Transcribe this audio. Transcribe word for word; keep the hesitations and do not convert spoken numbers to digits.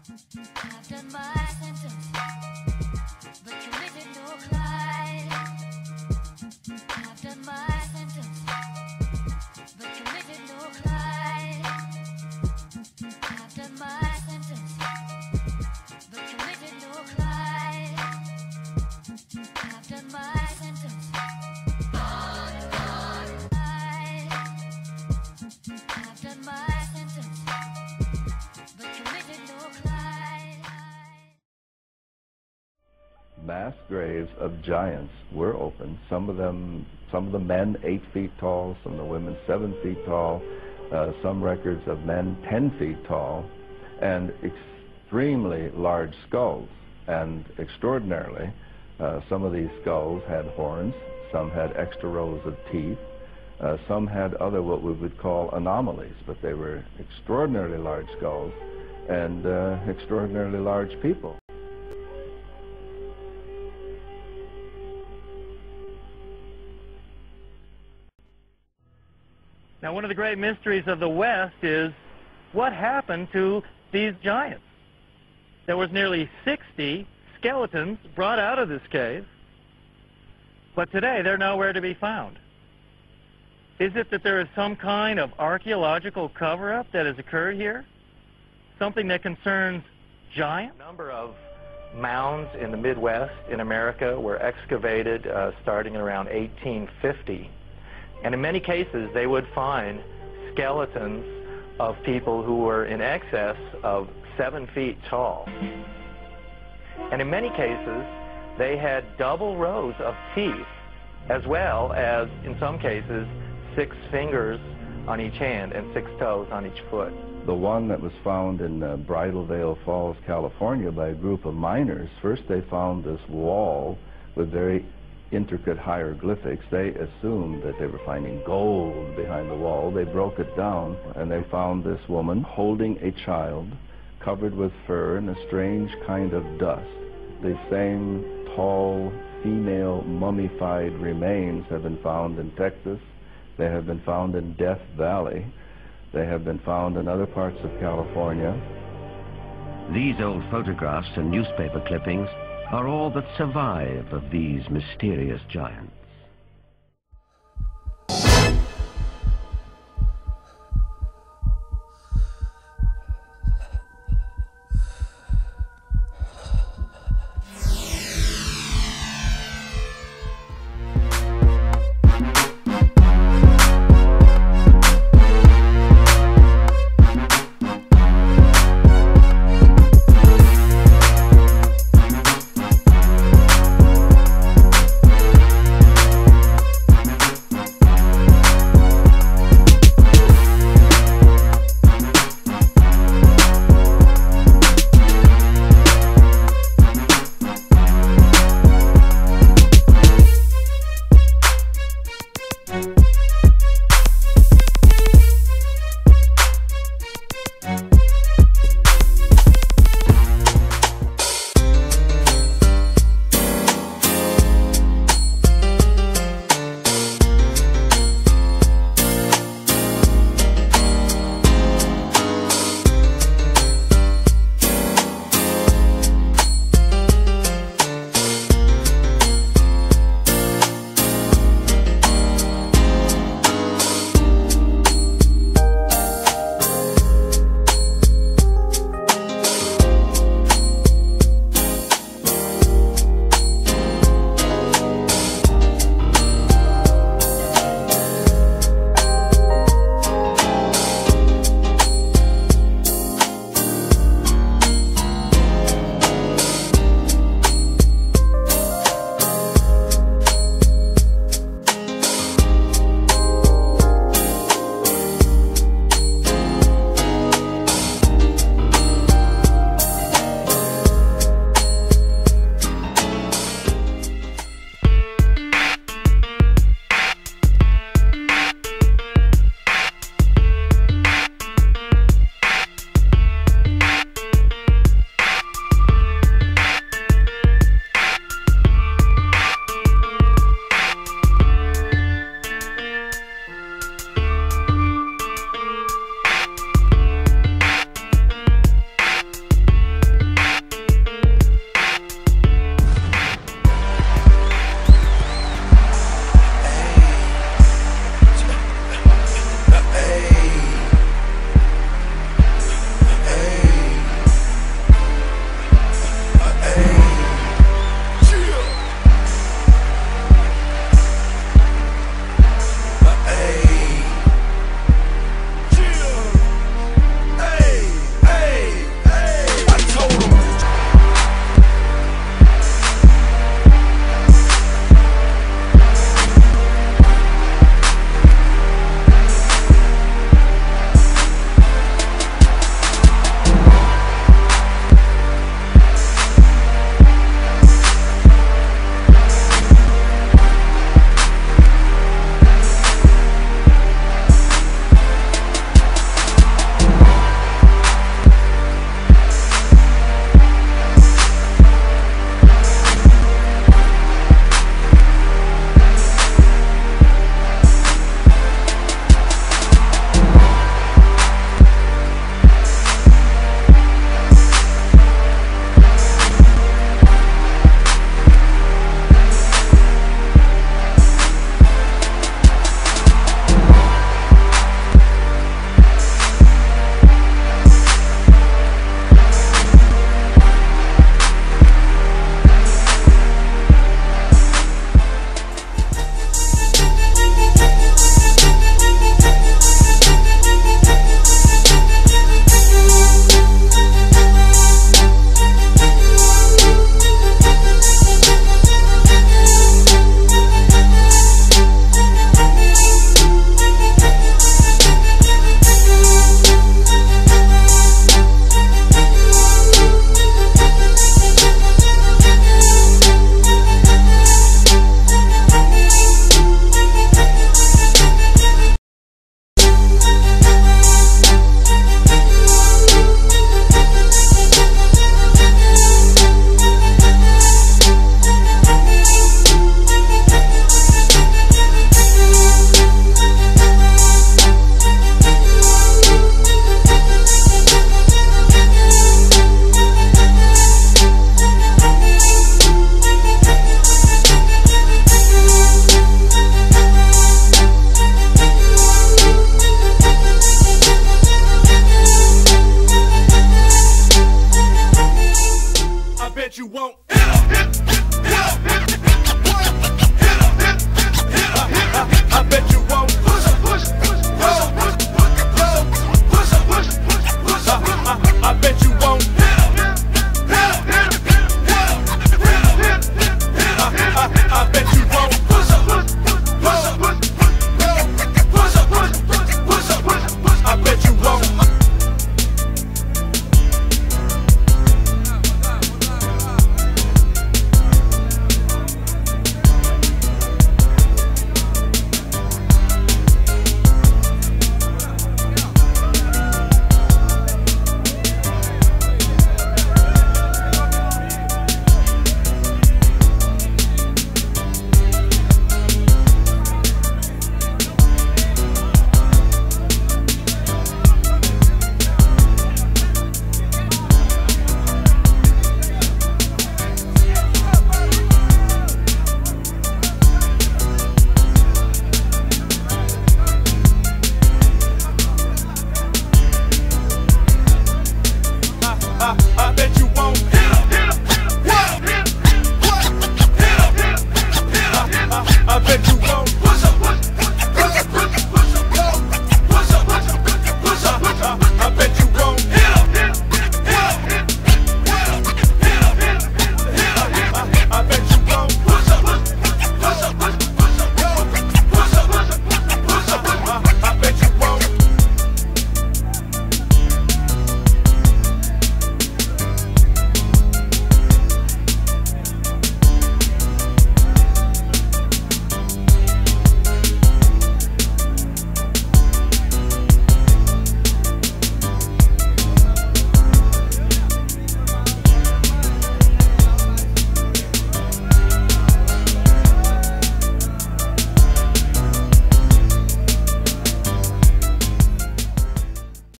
I've done my sentence, but committed no crime. I've done my sentence, but committed no crime. I've done my sentence, but committed no crime. I've done my sentence. I've done my sentence, but committed no crime. Mass graves of giants were opened. Some of them, some of the men eight feet tall, some of the women seven feet tall, uh, some records of men ten feet tall, and extremely large skulls. And extraordinarily, uh, some of these skulls had horns, some had extra rows of teeth, uh, some had other what we would call anomalies, but they were extraordinarily large skulls and uh, extraordinarily large people. Now, one of the great mysteries of the West is what happened to these giants. There was nearly sixty skeletons brought out of this cave, but today they're nowhere to be found. Is it that there is some kind of archaeological cover-up that has occurred here? Something that concerns giants? A number of mounds in the Midwest in America were excavated uh, starting in around eighteen fifty. And in many cases, they would find skeletons of people who were in excess of seven feet tall. And in many cases, they had double rows of teeth, as well as, in some cases, six fingers on each hand and six toes on each foot. The one that was found in uh, Bridal Veil Falls, California, by a group of miners, first they found this wall with very intricate hieroglyphics. They assumed that they were finding gold behind the wall. They broke it down, and they found this woman holding a child covered with fur and a strange kind of dust. The same tall female mummified remains have been found in Texas. They have been found in Death Valley. They have been found in other parts of California. These old photographs and newspaper clippings are all that survive of these mysterious giants.